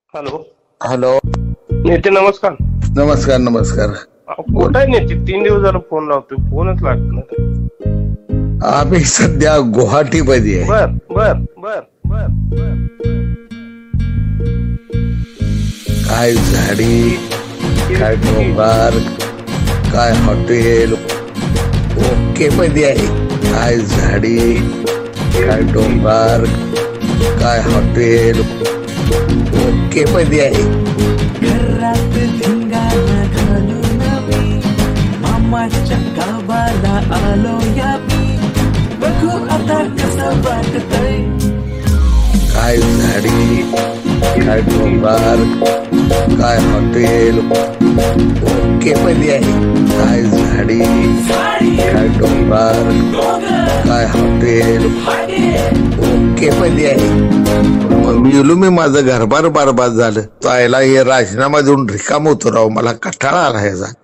Hello hello. नेते नमस्कार. नमस्कार नमस्कार. कुठं आहे नेते? 3 दिवस झालं फोन लावतोय, फोनच लागत नाही. आम्ही सध्या गुवाहाटी मध्ये आहे. बर बर बर बर बर. काय झाडी, काय डोंगर, काय हॉटेल ओके मध्ये आहे. काय झाडी, काय डोंगर, काय हॉटेल ओके मध्ये आहे. घरात धिंगाणा घालून मी मामाच्या गावाला आलो या मी. बघू आता कसं वाटतंय. काय झाडी, काय डोंगर, काय हॉटेल ओके मध्ये आहे. काय झाडी, काय डोंगर, काय हॉटेल ओके मध्ये आहे. गेलो मी, माझं घरबार बरबाद झालं. चायला हे राजीनामा देऊन रिकाम होतो राव. मला कंटाळा आला ह्याचा.